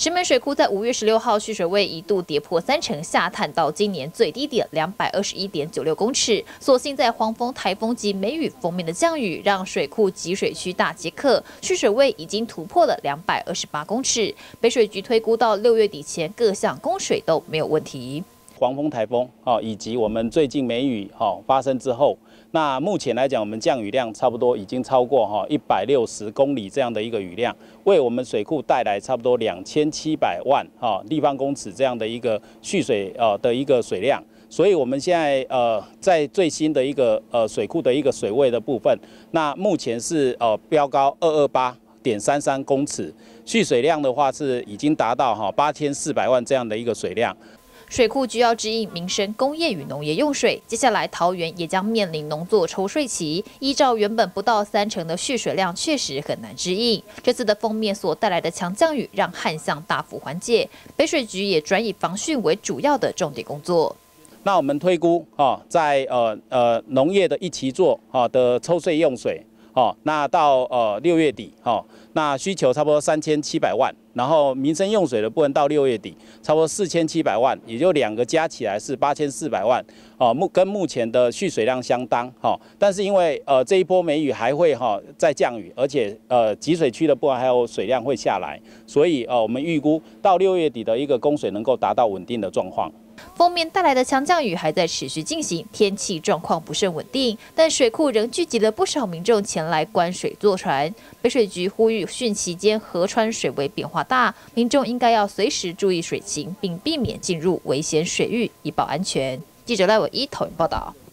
石门水库在5月16号蓄水位一度跌破30%，下探到今年最低点221.96公尺。所幸在黄蜂、台风及梅雨锋面的降雨，让水库集水区大捷克蓄水位已经突破了228公尺。北水局推估到6月底前，各项供水都没有问题。 黄蜂、台风以及我们最近梅雨发生之后，那目前来讲，我们降雨量差不多已经超过160公里这样的一个雨量，为我们水库带来差不多2700万立方公尺这样的一个蓄水的一个水量。所以我们现在在最新的一个水库的一个水位的部分，那目前是标高228.33公尺，蓄水量的话是已经达到8400万这样的一个水量。 水库需要支应民生、工业与农业用水，接下来桃园也将面临农作抽税期。依照原本不到30%的蓄水量，确实很难支应。这次的锋面所带来的强降雨，让旱象大幅缓解。北水局也转以防汛为主要的重点工作。 那我们推估在农业的一期作的抽税用水。那到6月底那需求差不多3700万，然后民生用水的部分到6月底差不多4700万，也就两个加起来是8400万，跟目前的蓄水量相当但是因为这一波梅雨还会再降雨，而且集水区的部分还有水量会下来，所以我们预估到6月底的一个供水能够达到稳定的状况。 锋面带来的强降雨还在持续进行，天气状况不甚稳定，但水库仍聚集了不少民众前来观水坐船。北水局呼吁汛期间河川水位变化大，民众应该要随时注意水情，并避免进入危险水域，以保安全。记者赖伟一桃园报道。